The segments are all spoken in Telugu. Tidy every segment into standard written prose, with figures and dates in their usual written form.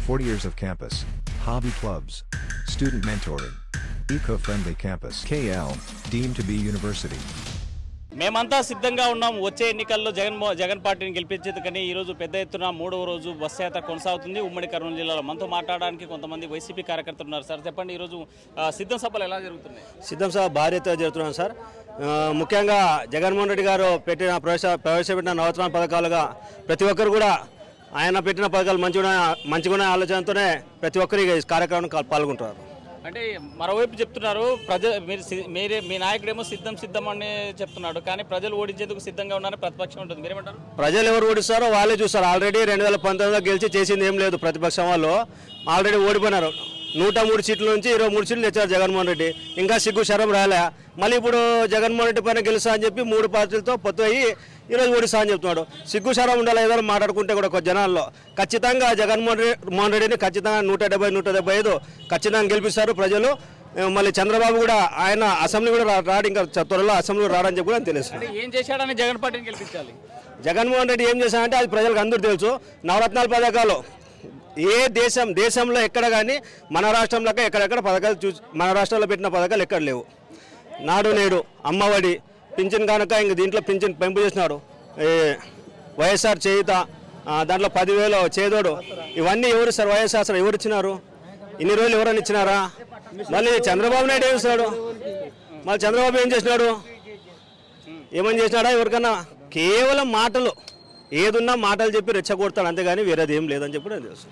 40 years of campus, hobby clubs, student mentoring, eco-friendly campus. KL, deemed to be university. మేమంతా సిద్ధంగా ఉన్నాం వచ్చే ఎన్నికల్లో జగన్ పార్టీని గెలిపించేందుకని ఈ రోజు పెద్ద ఎత్తున మూడవ రోజు బస్సు యాత్ర కొనసాగుతుంది ఉమ్మడి కర్నూలు జిల్లాలో. మనతో మాట్లాడడానికి కొంతమంది వైసీపీ కార్యకర్తలు ఉన్నారు. సార్ చెప్పండి, ఈరోజు సిద్ధం సభలు ఎలా జరుగుతున్నాయి? సిద్ధం సభ భారీ ఎత్తున జరుగుతున్నాం సార్. ముఖ్యంగా జగన్మోహన్ రెడ్డి గారు ప్రవేశపెట్టిన నవరత్న పథకాలుగా ప్రతి ఒక్కరు కూడా ఆయన పెట్టిన పథకాలు మంచిగా ఆలోచనతోనే ప్రతి ఒక్కరు ఈ కార్యక్రమం పాల్గొంటున్నారు. అంటే మరోవైపు చెప్తున్నారు మీ నాయకుడేమో సిద్ధం అని చెప్తున్నాడు, కానీ ప్రజలు ఓడించేందుకు సిద్ధంగా ఉన్నారని ప్రతిపక్షం ఉంటుంది. మీరేమంటారు? ప్రజలు ఎవరు ఓడిస్తారో వాళ్ళే చూస్తారు. ఆల్రెడీ 2019లో గెలిచి చేసింది ఏం లేదు. ప్రతిపక్షం వాళ్ళు ఆల్రెడీ ఓడిపోయినారు. 103 సీట్ల నుంచి 23 సీట్లు తెచ్చారు జగన్మోహన్ రెడ్డి. ఇంకా సిగ్గు శరం రాలే. మళ్ళీ ఇప్పుడు జగన్మోహన్ రెడ్డి పైన గెలుస్తా అని చెప్పి 3 పార్టీలతో పొత్తు అయ్యి ఈరోజు ఓడిస్తా అని చెప్తున్నాడు. సిగ్గు శరం ఉండాలి ఏదో మాట్లాడుకుంటే కూడా ఒక జనాల్లో. ఖచ్చితంగా జగన్మోహన్ రెడ్డిని ఖచ్చితంగా 170-175 ఖచ్చితంగా గెలిపిస్తారు ప్రజలు. మళ్ళీ చంద్రబాబు కూడా ఆయన అసెంబ్లీ కూడా రాడు, ఇంకా త్వరలో అసెంబ్లీ రాడని చెప్పి కూడా తెలుసు. ఏం చేశాడని జగన్ పార్టీని గెలిపించాలి? జగన్మోహన్ రెడ్డి ఏం చేశాడంటే అది ప్రజలకు అందరూ తెలుసు. నవరత్నాల పథకాలు ఏ దేశంలో ఎక్కడ కానీ మన రాష్ట్రంలో ఎక్కడెక్కడ పథకాలు మన రాష్ట్రంలో పెట్టిన పథకాలు ఎక్కడ లేవు. నాడు నేడు, అమ్మఒడి, పింఛన్ కనుక ఇంక దీంట్లో పింఛన్ పెంపు చేసినాడు. వైఎస్ఆర్ చేయుత, దాంట్లో 10,000 చేదోడు, ఇవన్నీ ఎవరు సార్? వైఎస్ఆర్ ఎవరు ఇచ్చినారు? ఇన్ని రోజులు ఎవరైనా ఇచ్చినారా? మళ్ళీ చంద్రబాబు నాయుడు ఏం ఇస్తున్నాడు? మళ్ళీ చంద్రబాబు ఏం చేసినాడు? ఏమని చేసినాడా? ఎవరికన్నా కేవలం మాటలు, ఏదున్నా మాటలు చెప్పి రెచ్చగొడతాడు, అంతేగాని వేరేది ఏం లేదని చెప్పి నేను తెలుసు.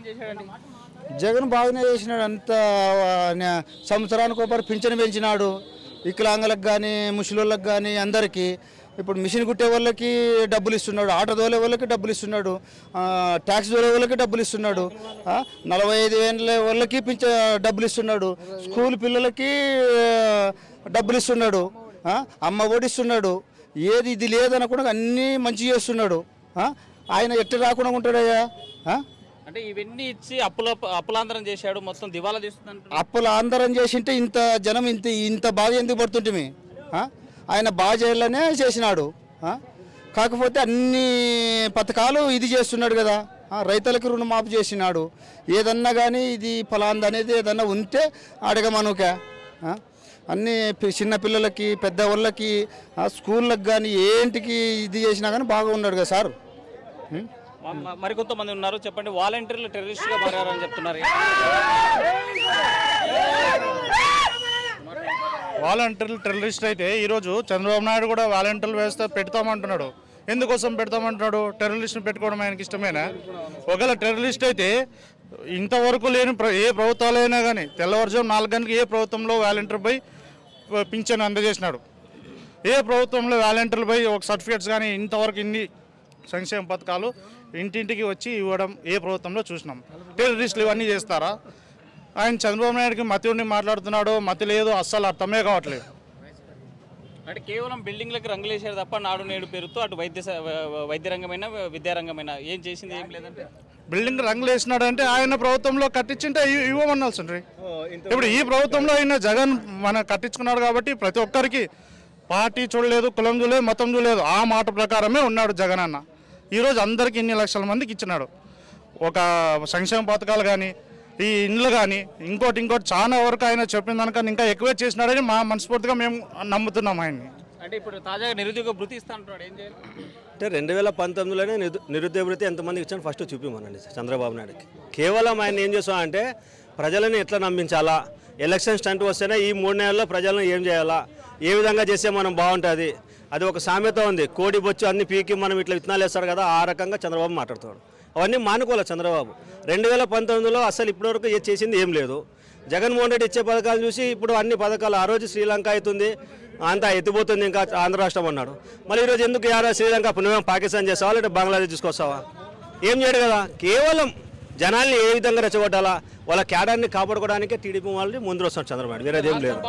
జగన్ బాగానే చేసినాడు. అంత సంవత్సరానికి ఒకసారి పింఛను పెంచినాడు. వికలాంగులకు కానీ ముసలోళ్ళకి కానీ అందరికీ. ఇప్పుడు మిషన్ కుట్టే వాళ్ళకి డబ్బులు ఇస్తున్నాడు, ఆటో తోలే వాళ్ళకి డబ్బులు ఇస్తున్నాడు, ట్యాక్స్ తోలే వాళ్ళకి డబ్బులు ఇస్తున్నాడు, 45 ఏళ్ళ వాళ్ళకి డబ్బులు ఇస్తున్నాడు, స్కూల్ పిల్లలకి డబ్బులు ఇస్తున్నాడు, అమ్మ ఒడి ఇస్తున్నాడు. ఏది ఇది లేదనకుండా అన్నీ మంచి చేస్తున్నాడు. ఆయన ఎట్లా రాకుండా ఉంటాడయ్యా? అంటే ఇవన్నీ ఇచ్చి అప్పులాంతరం చేశాడు, మొత్తం దివాలా చేస్తున్నాడు. అప్పులాంతరం చేసింటే ఇంత జనం ఇంత బాధ ఎందుకు పడుతుంటే? ఆయన బాగా చేయాలనే చేసినాడు. కాకపోతే అన్ని పథకాలు ఇది చేస్తున్నాడు కదా. రైతులకు రుణమాఫీ చేసినాడు. ఏదన్నా కానీ ఇది ఫలాంది అనేది ఏదన్నా ఉంటే అడగమనుక. అన్నీ చిన్నపిల్లలకి, పెద్దవాళ్ళకి, స్కూళ్ళకి కానీ ఏంటికి ఇది చేసినా కానీ బాగా ఉన్నాడు కదా సార్. మరికొంతమంది ఉన్నారు, చెప్పండి. వాలంటీర్లు టెర్రరిస్ట్గా మారారని చెప్తున్నారు. వాలంటీర్లు టెర్రరిస్ట్ అయితే ఈరోజు చంద్రబాబు నాయుడు కూడా వాలంటీర్లు వ్యవస్థ పెడతామంటున్నాడు. ఎందుకోసం పెడతామంటున్నాడు? టెర్రరిస్ట్ని పెట్టుకోవడం ఆయనకి ఇష్టమేనా? ఒకవేళ టెర్రరిస్ట్ అయితే ఇంతవరకు లేని ఏ ప్రభుత్వాలైనా కానీ తెల్లవారుజాము 4 గంటలకు ఏ ప్రభుత్వంలో వాలంటీర్పై పింఛను అందజేసినాడు? ఏ ప్రభుత్వంలో వాలంటీర్లపై ఒక సర్టిఫికేట్స్ కానీ ఇంతవరకు ఇన్ని సంక్షేమ పథకాలు ఇంటింటికి వచ్చి ఇవ్వడం ఏ ప్రభుత్వంలో చూసినాం? టెర్రరిస్టులు ఇవన్నీ చేస్తారా? ఆయన చంద్రబాబు నాయుడుకి మతి ఉండి మాట్లాడుతున్నాడు, మతి లేదు, అస్సలు అర్థమే కావట్లేదు. అంటే కేవలం బిల్డింగ్లకు రంగులేసారు తప్ప నాడు నేడు పేరుతో అటు వైద్య రంగమైన విద్యారంగమైన ఏం చేసింది ఏం లేదంటే. బిల్డింగ్ రంగులు వేసినాడంటే ఆయన ప్రభుత్వంలో కట్టించింటే ఇవ్వమనాల్సిండ్రి. ఇప్పుడు ఈ ప్రభుత్వంలో ఆయన జగన్ కట్టించుకున్నాడు కాబట్టి ప్రతి ఒక్కరికి పార్టీ చూడలేదు, కులం చూడలేదు, మతం చూడలేదు, ఆ మాట ప్రకారమే ఉన్నాడు జగన్ అన్న. ఈరోజు అందరికీ ఇన్ని లక్షల మందికి ఇచ్చినాడు. ఒక సంక్షేమ పథకాలు కానీ, ఈ ఇండ్లు కానీ, ఇంకోటి చాలా వరకు ఆయన చెప్పిన దానికన్నా ఇంకా ఎక్కువే చేసినాడని మా మనస్ఫూర్తిగా మేము నమ్ముతున్నాం ఆయన్ని. అంటే ఇప్పుడు తాజాగా నిరుద్యోగ భృతి ఇస్తా అంటున్నాడు, ఏం చేయాలి? అంటే 2019లోనే నిరుద్యోగ భృతి ఎంతమందికి ఇచ్చాను ఫస్ట్ చూపిమనండి చంద్రబాబు నాయుడుకి. కేవలం ఆయన ఏం చేస్తామంటే ప్రజలను ఎట్లా నమ్మించాలా, ఎలక్షన్ స్టంట్ వస్తేనే ఈ 3 నెలల్లో ప్రజలను ఏం చేయాలా, ఏ విధంగా చేస్తే మనం బాగుంటుంది, అది ఒక సామెత ఉంది. కోడి బొచ్చు అన్ని పీకి మనం ఇట్లా విత్తనాలు వేస్తారు కదా, ఆ రకంగా చంద్రబాబు మాట్లాడుతాడు. అవన్నీ మానుకోవాలి చంద్రబాబు. 2019లో అసలు ఇప్పటివరకు చేసింది ఏం లేదు. జగన్మోహన్ రెడ్డి ఇచ్చే పథకాలు చూసి ఇప్పుడు అన్ని పథకాలు, ఆ రోజు శ్రీలంక అవుతుంది, అంతా ఎత్తిపోతుంది, ఇంకా ఆంధ్ర రాష్ట్రం అన్నాడు. మళ్ళీ ఈరోజు ఎందుకు శ్రీలంక పుణ్యం పాకిస్తాన్ చేస్తావా, లేదా బంగ్లాదేశ్ తీసుకొస్తావా? ఏం చేయడు కదా. కేవలం జనాల్ని ఏ విధంగా రెచ్చగొట్టాలా, వాళ్ళ క్యాడర్ని కాపాడుకోవడానికే టీడీపీ వాళ్ళని ముందు వస్తాడు చంద్రబాబు. వేరేదేం లేదు.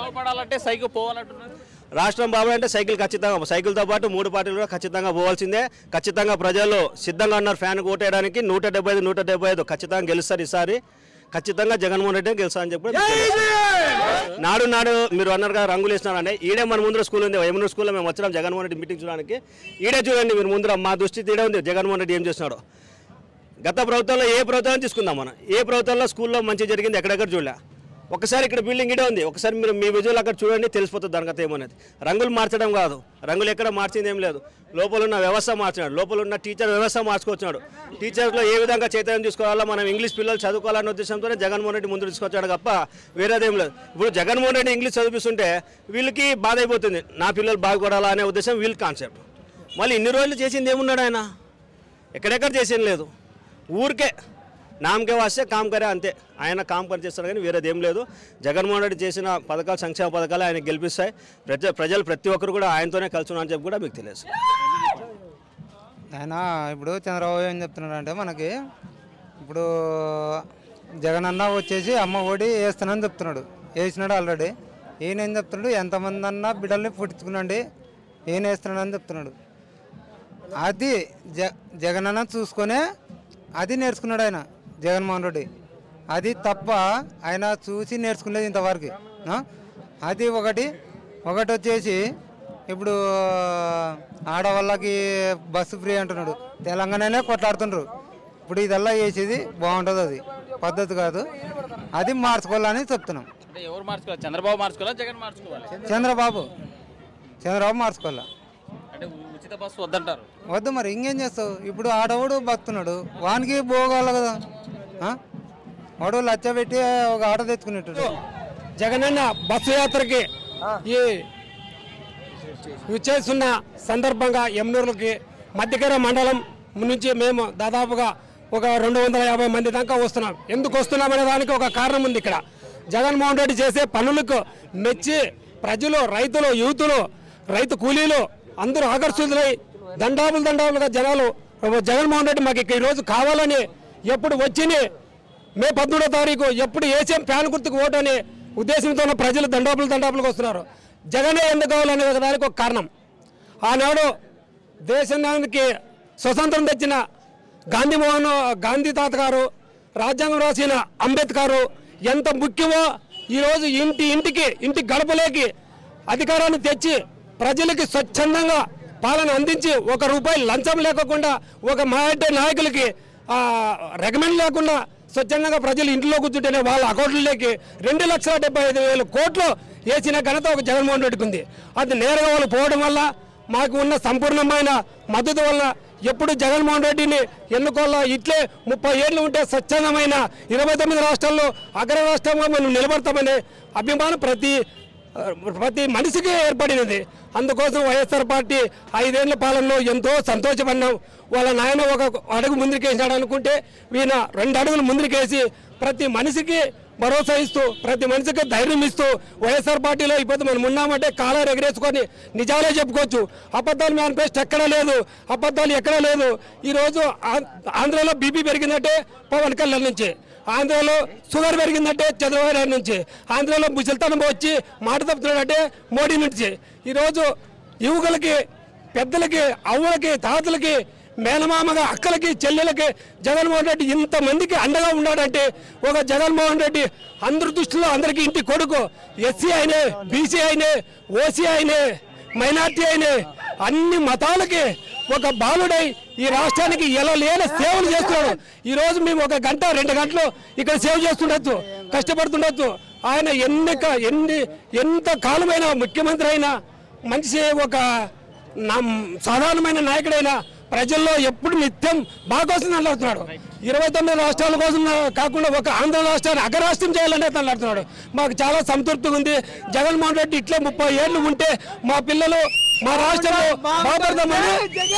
రాష్ట్రం బాబాలంటే సైకిల్ ఖచ్చితంగా, సైకిల్తో పాటు 3 పార్టీలు కూడా ఖచ్చితంగా పోవాల్సిందే. ఖచ్చితంగా ప్రజలు సిద్ధంగా ఉన్నారు ఫ్యాన్ ఓటేయడానికి. 175 ఖచ్చితంగా గెలుస్తారు ఈసారి. ఖచ్చితంగా జగన్మోహన్ రెడ్డి గెలుస్తా అని చెప్పి నాడు మీరు అన్నారు కదా రంగులు వేసినారంటే, ఈడే మన ముందర స్కూల్ ఉంది, యమున స్కూల్లో మేము వచ్చినాం జగన్మోహన్ రెడ్డి మీటింగ్ చూడడానికి. ఈడే చూడండి మీరు ముందర, మా దృష్టి తీడే ఉంది జగన్మోహన్ రెడ్డి ఏం చేస్తున్నాడు. గత ప్రభుత్వంలో ఏ ప్రభుత్వం తీసుకుందాం మనం, ఏ ప్రభుత్వంలో స్కూల్లో మంచి జరిగింది ఎక్కడెక్కడ చూడలే. ఒకసారి ఇక్కడ బిల్డింగ్ ఇడే ఉంది, ఒకసారి మీరు మీ విజువల్ అక్కడ చూడండి, తెలిసిపోతుంది దాని కథ ఏమనేది. రంగులు మార్చడం కాదు, రంగులు ఎక్కడ మార్చింది ఏం లేదు. లోపల ఉన్న వ్యవస్థ మార్చినాడు, లోపల ఉన్న టీచర్ వ్యవస్థ మార్చుకొచ్చాడు. టీచర్లో ఏ విధంగా చైతన్యం తీసుకోవాలో, మనం ఇంగ్లీష్ పిల్లలు చదువుకోవాలనే ఉద్దేశంతోనే జగన్మోహన్ రెడ్డి ముందు తీసుకొచ్చాడు తప్ప వేరేదేం లేదు. ఇప్పుడు జగన్మోహన్ రెడ్డి ఇంగ్లీష్ చదివిస్తుంటే వీళ్ళకి బాధ అయిపోతుంది, నా పిల్లలు బాగుపడాలా అనే ఉద్దేశం వీళ్ళ కాన్సెప్ట్. మళ్ళీ ఇన్ని రోజులు చేసింది ఏమున్నాడు ఆయన, ఎక్కడెక్కడ చేసేది లేదు. ఊరికే నామకే వాస్తే కామ్ కరే అంతే, ఆయన కామ్ పని చేస్తారు కానీ వేరేది ఏం లేదు. జగన్మోహన్ రెడ్డి చేసిన పథకాలు, సంక్షేమ పథకాలు ఆయన గెలిపిస్తాయి. ప్రజలు ప్రతి ఒక్కరు కూడా ఆయనతోనే కలిసి ఉన్నారని చెప్పి కూడా మీకు తెలియదు. ఆయన ఇప్పుడు చంద్రబాబు ఏం చెప్తున్నాడు అంటే, మనకి ఇప్పుడు జగన్ అన్న వచ్చేసి అమ్మ ఒడి వేస్తానని చెప్తున్నాడు, వేసినాడు ఆల్రెడీ. ఈయన ఏం చెప్తున్నాడు, ఎంతమంది అన్నా బిడ్డల్ని పుట్టించుకునండి ఈయన వేస్తున్నాడు అని చెప్తున్నాడు. అది జగన్ అన్న చూసుకొనే అది నేర్చుకున్నాడు ఆయన జగన్మోహన్ రెడ్డి. అది తప్ప ఆయన చూసి నేర్చుకునేది ఇంతవరకు. అది ఒకటి వచ్చేసి ఇప్పుడు ఆడవాళ్ళకి బస్సు ఫ్రీ అంటున్నాడు, తెలంగాణనే కొట్లాడుతుండ్రు. ఇప్పుడు ఇదల్లా చేసేది బాగుంటుంది, అది పద్ధతి కాదు, అది మార్చుకోవాలని చెప్తున్నాం. ఎవరు మార్చుకోవాలి, చంద్రబాబు మార్చుకోవాలా జగన్ మార్చుకోవాలి? చంద్రబాబు మార్చుకోవాలా. అంటే ఉచిత బస్సు వద్దంటారు. వద్దు, మరి ఇంకేం చేస్తావు. ఇప్పుడు ఆడవాడు బతున్నాడు, వానికి పోగాలి కదా. వాడు లచ్చ పెట్టి ఒక ఆటో తెచ్చుకునేట్టు. జగనన్న బస్సు యాత్రకి ఈ విచ్చేస్తున్న సందర్భంగా ఎమ్నూరులకి మధ్యకర మండలం నుంచి మేము దాదాపుగా ఒక 250 మంది దాకా వస్తున్నాం. ఎందుకు వస్తున్నామనే దానికి ఒక కారణం ఉంది. ఇక్కడ జగన్మోహన్ రెడ్డి చేసే పనులకు మెచ్చి ప్రజలు, రైతులు, యూతులు, రైతు కూలీలు అందరూ ఆకర్షితులై దండాలుగా జనాలు జగన్మోహన్ రెడ్డి మాకు ఈరోజు కావాలని, ఎప్పుడు వచ్చింది మే 17వ తారీఖు ఎప్పుడు ఏసీఎం ఫ్యాన్ గుర్తుకు ఓటు అనే ఉద్దేశంతో ప్రజలు దండాపులుగా వస్తున్నారు. జగనే ఎందుకు కావాలనే దానికి ఒక కారణం, ఆనాడు దేశానికి స్వతంత్రం తెచ్చిన గాంధీ తాత గారు, రాజ్యాంగం రాసిన అంబేద్కర్ ఎంత ముఖ్యమో ఈరోజు ఇంటి గడపలేకి అధికారాన్ని తెచ్చి ప్రజలకి స్వచ్ఛందంగా పాలన అందించి, ₹1 లంచం లేకుండా, ఒక నాయకులకి రికమెండ్ లేకుండా స్వచ్ఛందంగా ప్రజలు ఇంట్లో కూర్చుంటేనే వాళ్ళ అకౌంట్లలోకి 2,75,000 కోట్లు వేసిన ఘనత ఒక జగన్మోహన్ రెడ్డికి ఉంది. అది నేరుగా వాళ్ళు పోవడం వల్ల, మాకు ఉన్న సంపూర్ణమైన మద్దతు వల్ల ఎప్పుడు జగన్మోహన్ రెడ్డిని ఎన్నుకోవాలా, ఇట్లే 30 ఏళ్ళు ఉంటే స్వచ్ఛందమైన 29 రాష్ట్రాల్లో అగ్ర రాష్ట్రంగా మనం నిలబడతామనే అభిమానం ప్రతి మనిషికి ఏర్పడినది. అందుకోసం వైఎస్ఆర్ పార్టీ 5 ఏళ్ల పాలనలో ఎంతో సంతోషపడినాం. వాళ్ళ నాయన ఒక అడుగు ముందుకేసాడు అనుకుంటే ఈయన 2 అడుగులు ముందుకేసి ప్రతి మనిషికి భరోసా ఇస్తూ, ప్రతి మనిషికి ధైర్యం ఇస్తూ, వైఎస్ఆర్ పార్టీలో ఇప్పుడు మనం ఉన్నామంటే కాలర్ ఎగరేసుకొని నిజాలే చెప్పుకోవచ్చు. అబద్ధాలు మేనిఫెస్టో ఎక్కడా లేదు, అబద్ధాలు ఎక్కడా లేదు. ఈరోజు ఆంధ్రలో బీపీ పెరిగిందంటే పవన్ కళ్యాణ్ నుంచి, ఆంధ్రలో షుగర్ పెరిగిందంటే చంద్రబాబు నాయుడు నుంచి, ఆంధ్రలో ముసలితనం వచ్చి మాట తప్పుతున్నాడంటే మోడీ నుంచి. ఈరోజు యువకులకి, పెద్దలకి, అవ్వలకి, తాతలకి, మేనమామగా అక్కలకి, చెల్లెలకి జగన్మోహన్ రెడ్డి ఇంతమందికి అండగా ఉన్నాడంటే ఒక జగన్మోహన్ రెడ్డి అందరి దృష్టిలో అందరికీ ఇంటి కొడుకు. ఎస్సీ అయినే, బీసీ అయినే, ఓసీ అయినే, మైనార్టీ అయినే అన్ని మతాలకి ఒక బాలుడై ఈ రాష్ట్రానికి ఎలా లేని సేవలు చేస్తున్నాడు. ఈరోజు మేము 1 గంట 2 గంటలు ఇక్కడ సేవ చేస్తుండొచ్చు, కష్టపడుతుండొచ్చు. ఆయన ఎంత కాలమైన ముఖ్యమంత్రి అయినా, మంచి ఒక సాధారణమైన నాయకుడైనా ప్రజల్లో ఎప్పుడు నిత్యం బాగా కోసం అల్లాడుతున్నాడు. 29 రాష్ట్రాల కోసం కాకుండా ఒక ఆంధ్ర రాష్ట్రాన్ని అగ్రరాష్ట్రం చేయాలనే తల్లాడుతున్నాడు. మాకు చాలా సంతృప్తిగా ఉంది. జగన్మోహన్ రెడ్డి ఇట్లే 30 ఏళ్ళు ఉంటే మా పిల్లలు మా రాష్ట్రంలో బాగుపడదామని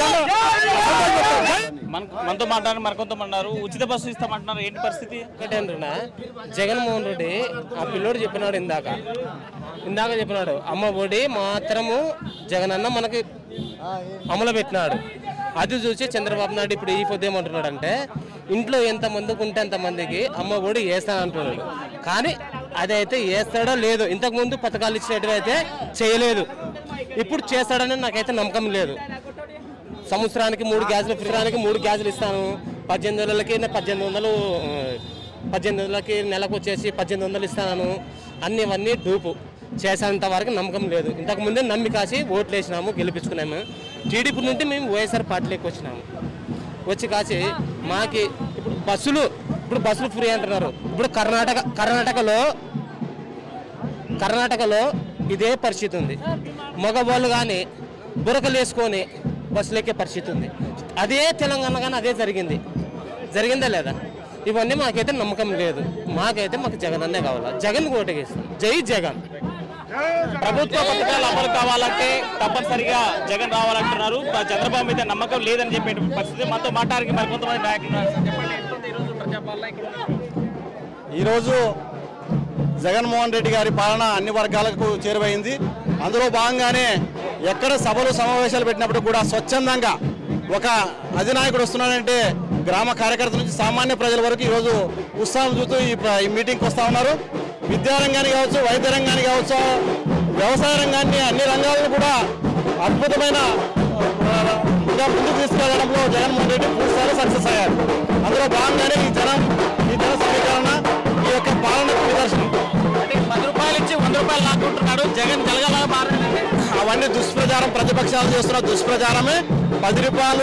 మనతో మాట్లాడారు, మరికొంతమంటారు ఉచిత బస్సు ఇస్తామంటున్నారు. ఏంటి పరిస్థితి? ఒకటేంటున్నా, జగన్మోహన్ రెడ్డి ఆ పిల్లోడు చెప్పినాడు ఇందాక చెప్పినాడు, అమ్మ ఒడి మాత్రము జగనన్న మనకి అమలు పెట్టినాడు. అది చూసి చంద్రబాబు నాయుడు ఇప్పుడు ఈ పొద్దు ఏమంటున్నాడు అంటే, ఇంట్లో ఎంతమందికి ఉంటే అంతమందికి అమ్మ ఒడి వేస్తానంటున్నాడు. కానీ అదైతే వేస్తాడో లేదో, ఇంతకుముందు పథకాలు ఇచ్చినట్టుగా చేయలేదు, ఇప్పుడు చేస్తాడని నాకైతే నమ్మకం లేదు. సంవత్సరానికి 3 గ్యాసులు, ఫ్రీరానికి 3 గ్యాసులు ఇస్తాను, 18,000కి 18,000కి నెలకు వచ్చేసి 18,000 ఇస్తాను, అన్నీ డూపు. చేసేంత వరకు నమ్మకం లేదు. ఇంతకుముందే నమ్మి కాసి ఓట్లు వేసినాము, గెలిపించుకున్నాము. టీడీపీ నుండి మేము వైఎస్ఆర్ పార్టీలోకి వచ్చి కాసి మాకి ఇప్పుడు బస్సులు ఫ్రీ అంటున్నారు. ఇప్పుడు కర్ణాటకలో ఇదే పరిస్థితి ఉంది. మగవాళ్ళు కానీ బురకలు వేసుకొని బస్సులు ఎక్కే పరిస్థితి ఉంది. అదే తెలంగాణ కానీ అదే జరిగిందా లేదా? ఇవన్నీ మాకైతే నమ్మకం లేదు. మాకు జగన్ అన్నే కావాలి. జగన్ ఓటేస్తాం. జై జగన్. ప్రభుత్వ పథకాలు అమలు కావాలంటే తప్పనిసరిగా జగన్ రావాలంటున్నారు. చంద్రబాబు మీద నమ్మకం లేదని చెప్పే పరిస్థితి. మాతో మాట్లాడడానికి మరి కొంతమంది నాయకులు చెప్పండి, ఈరోజు ప్రజాపాలన ఇక్కడ ఈరోజు జగన్మోహన్ రెడ్డి గారి పాలన అన్ని వర్గాలకు చేరువైంది. అందులో భాగంగానే ఎక్కడ సభలు సమావేశాలు పెట్టినప్పుడు కూడా స్వచ్ఛందంగా ఒక అధినాయకుడు వస్తున్నాడంటే గ్రామ కార్యకర్తల నుంచి సామాన్య ప్రజల వరకు ఈరోజు ఉత్సాహం చూస్తూ ఈ మీటింగ్కి వస్తూ ఉన్నారు. విద్యారంగాన్ని కావచ్చు, వైద్య రంగాన్ని కావచ్చు, వ్యవసాయ రంగాన్ని, అన్ని రంగాలను కూడా అద్భుతమైన ముందుకు తీసుకెళ్లడంలో జగన్మోహన్ రెడ్డి పూర్తిస్థాయిలో సక్సెస్ అయ్యారు. అందులో భాగంగానే ఈ జన సమీకరణ ఈ యొక్క పాలనకు నిదర్శనం. అంటే 10 రూపాయలు ఇచ్చి 100 రూపాయలు లాక్కుంటున్నాడు జగన్. జలగలా మారాలంటే అవన్నీ దుష్ప్రచారం, ప్రతిపక్షాలు చేస్తున్న దుష్ప్రచారమే. 10 రూపాయలు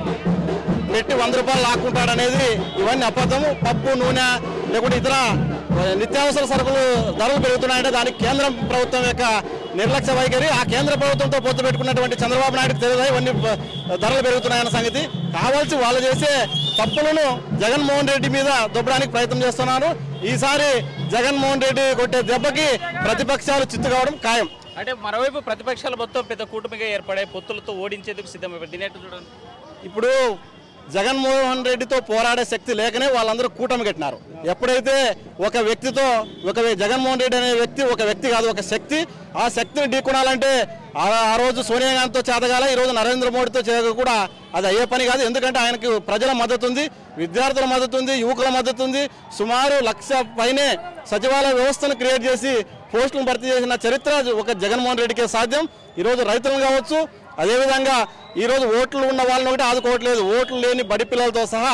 పెట్టి 100 రూపాయలు లాక్కుంటాడనేది ఇవన్నీ అబద్ధము. పప్పు, నూనె లేకుంటే ఇతర నిత్యావసర సరుకులు ధరలు పెరుగుతున్నాయంటే దానికి కేంద్ర ప్రభుత్వం యొక్క నిర్లక్ష్య వైఖరి. ఆ కేంద్ర ప్రభుత్వంతో పొత్తు పెట్టుకున్నటువంటి చంద్రబాబు నాయుడుకి తెలియదు ఇవన్నీ ధరలు పెరుగుతున్నాయన్న సంగతి. కావాల్సి వాళ్ళు చేసే తప్పులను జగన్మోహన్ రెడ్డి మీద దొబ్బడానికి ప్రయత్నం చేస్తున్నారు. ఈసారి జగన్మోహన్ రెడ్డి కొట్టే దెబ్బకి ప్రతిపక్షాలు చిత్తు కావడం ఖాయం. అంటే మరోవైపు ప్రతిపక్షాలు మొత్తం పెద్ద కూటమిగా ఏర్పడే పొత్తులతో ఓడించేందుకు సిద్ధమైపోయి దీనేట్టు చూడండి. ఇప్పుడు జగన్మోహన్ రెడ్డితో పోరాడే శక్తి లేకనే వాళ్ళందరూ కూటమి కట్టినారు. ఎప్పుడైతే ఒక వ్యక్తితో జగన్మోహన్ రెడ్డి అనే వ్యక్తి ఒక వ్యక్తి కాదు, ఒక శక్తి. ఆ శక్తిని ఢీకొనాలంటే ఆ రోజు సోనియా గాంధీతో చేతగాల, ఈరోజు నరేంద్ర మోడీతో చేయక కూడా అది అయ్యే పని కాదు. ఎందుకంటే ఆయనకు ప్రజల మద్దతు ఉంది, విద్యార్థుల మద్దతు ఉంది, యువకుల మద్దతు ఉంది. సుమారు 1,00,000 పైనే సచివాలయ వ్యవస్థను క్రియేట్ చేసి పోస్టులను భర్తీ చేసిన చరిత్ర ఒక జగన్మోహన్ రెడ్డికే సాధ్యం. ఈరోజు రైతులను కావచ్చు, అదేవిధంగా ఈరోజు ఓట్లు ఉన్న వాళ్ళని ఒకటి ఆదుకోవట్లేదు, ఓట్లు లేని బడి పిల్లలతో సహా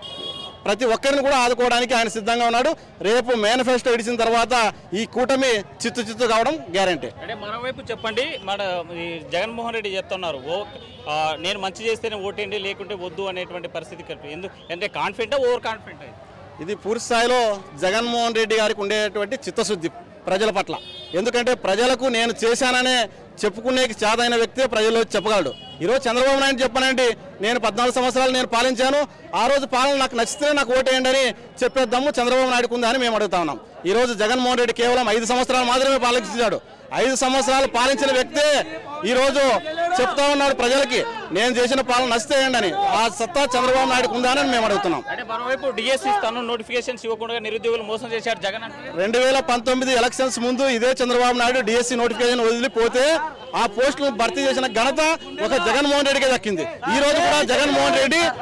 ప్రతి ఒక్కరిని కూడా ఆదుకోవడానికి ఆయన సిద్ధంగా ఉన్నాడు. రేపు మేనిఫెస్టో ఇడిచిన తర్వాత ఈ కూటమి చిత్తు కావడం గ్యారంటీ. అంటే మరోవైపు చెప్పండి, మన జగన్మోహన్ రెడ్డి చెప్తున్నారు నేను మంచి చేస్తేనే ఓటేండి లేకుంటే వద్దు అనేటువంటి పరిస్థితి. ఎందుకు అంటే కాన్ఫిడెంట్, ఓవర్ కాన్ఫిడెంట్? ఇది పూర్తి స్థాయిలో జగన్మోహన్ రెడ్డి గారికి ఉండేటువంటి చిత్తశుద్ధి ప్రజల పట్ల. ఎందుకంటే ప్రజలకు నేను చేశాననే చెప్పుకునే చేదైన వ్యక్తే ప్రజల్లో చెప్పగలడు. ఈరోజు చంద్రబాబు నాయుడు చెప్పానండి, నేను 14 సంవత్సరాలు నేను పాలించాను, ఆ రోజు పాలన నాకు నచ్చితేనే నాకు ఓటేయండి అని చెప్పేద్దాము చంద్రబాబు నాయుడుకు ఉందా అని మేము అడుగుతా ఉన్నాం. ఈరోజు జగన్మోహన్ రెడ్డి కేవలం 5 సంవత్సరాలు మాత్రమే పాలించాడు. 5 సంవత్సరాలు పాలించిన వ్యక్తే ఈరోజు చెప్తా ఉన్నాడు ప్రజలకి నేను చేసిన పాలన నచ్చితేయండి అని. ఆ సత్తా చంద్రబాబు నాయుడుకు ఉందా అని మేము అడుగుతున్నాం. అంటే మరోవైపు డిఎస్సి తను నోటిఫికేషన్స్ ఇవ్వకుండా నిరుద్యోగులు మోసం చేశారు జగన్. 2019 ఎలక్షన్స్ ముందు ఇదే చంద్రబాబు నాయుడు డిఎస్సి నోటిఫికేషన్ వదిలిపోతే ఆ పోస్టులను భర్తీ చేసిన ఘనత ఒక జగన్మోహన్ రెడ్డికే దక్కింది. ఈ రోజు కూడా జగన్మోహన్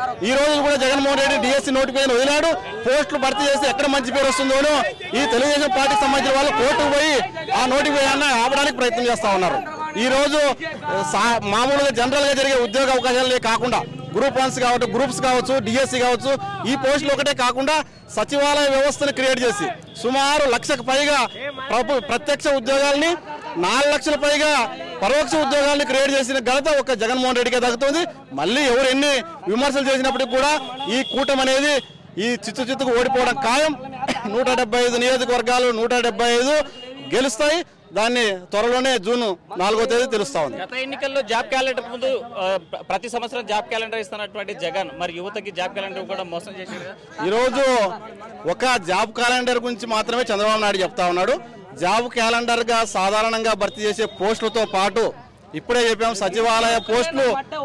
రెడ్డి డిఎస్సి నోటిఫికేషన్ వదిలాడు. పోస్టులు భర్తీ చేసి ఎక్కడ మంచి పేరు వస్తుందోనో ఈ తెలుగుదేశం పార్టీకి సంబంధించిన వాళ్ళు కోర్టుకు పోయి ఆ నోటిఫికేషన్ ఆపడానికి ప్రయత్నం చేస్తా ఉన్నారు. ఈ రోజు మామూలుగా జనరల్ గా జరిగే ఉద్యోగ అవకాశాలే కాకుండా గ్రూప్ 1 కావచ్చు, గ్రూప్స్ కావచ్చు, డిఎస్సి కావచ్చు, ఈ పోస్టులు ఒకటే కాకుండా సచివాలయ వ్యవస్థను క్రియేట్ చేసి సుమారు 1,00,000కు పైగా ప్రత్యక్ష ఉద్యోగాల్ని, 4 లక్షల పైగా పరోక్ష ఉద్యోగాల్ని క్రియేట్ చేసిన ఘనత ఒక జగన్మోహన్ రెడ్డికే దక్కుతుంది. మళ్ళీ ఎవరు ఎన్ని విమర్శలు చేసినప్పటికీ కూడా ఈ కూటమి అనేది ఈ చిత్తుకు ఓడిపోవడం ఖాయం. 175 నియోజకవర్గాలు 175 గెలుస్తాయి. దాన్ని త్వరలోనే జూన్ 4వ తేదీ తెలుస్తా ఉంది. గత ఎన్నికల్లో జాబ్ క్యాలెండర్ ముందు ప్రతి సంవత్సరం జాబ్ క్యాలెండర్ ఇస్తున్నటువంటి జగన్ మరి యువతకి జాబ్ క్యాలెండర్ కూడా మోసం చేశారు. ఈరోజు ఒక జాబ్ క్యాలెండర్ గురించి మాత్రమే చంద్రబాబు నాయుడు చెప్తా ఉన్నాడు. జాబ్ క్యాలెండర్ గా సాధారణంగా భర్తీ చేసే పోస్టులతో పాటు ఇప్పుడే చెప్పాం సచివాలయ పోస్టులు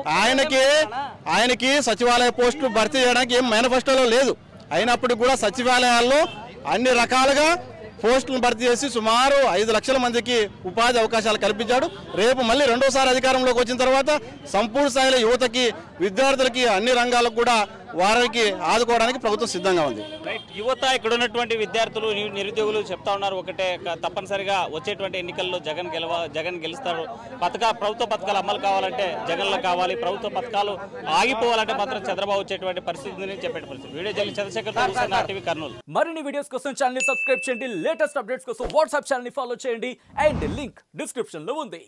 ఆయనకి సచివాలయ పోస్టులు భర్తీ చేయడానికి ఏం మేనిఫెస్టోలో లేదు. అయినప్పటికీ కూడా సచివాలయాల్లో అన్ని రకాలుగా పోస్టులను భర్తీ చేసి సుమారు 5 లక్షల మందికి ఉపాధి అవకాశాలు కల్పించాడు. రేపు మళ్ళీ రెండోసారి అధికారంలోకి వచ్చిన తర్వాత సంపూర్ణ స్థాయిలో యువతకి, విద్యార్థులకి, అన్ని రంగాలకు కూడా వారికి ఆదుకోవడానికి ప్రభుత్వం సిద్ధంగా ఉంది. యువత ఇక్కడ ఉన్నటువంటి విద్యార్థులు, నిరుద్యోగులు చెప్తా ఉన్నారు ఒకటే, తప్పనిసరిగా వచ్చేటువంటి ఎన్నికల్లో జగన్ గెలుస్తాడు. ప్రభుత్వ పథకాలు అమలు కావాలంటే జగన్లో కావాలి, ప్రభుత్వ పథకాలు ఆగిపోవాలంటే మాత్రం చంద్రబాబు వచ్చేటువంటి పరిస్థితిని చెప్పే పరిస్థితి. వీడియో జల్లి చంద్రశేఖర్ టీవీ కర్నూలు. మరిన్ని వీడియోస్ కోసం ఛానల్ సబ్స్క్రైబ్ చేయండి, లేటెస్ట్ అప్డేట్స్ కోసం వాట్సాప్ ఛానల్ ఫాలో చేయండి అండ్ లింక్ డిస్క్రిప్షన్ లో ఉంది.